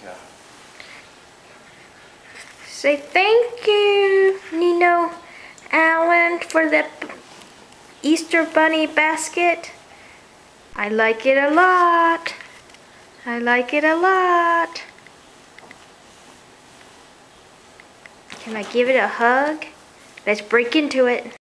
Yeah. Say thank you, Nino Allen, for the Easter Bunny basket. I like it a lot. I like it a lot. Can I give it a hug? Let's break into it.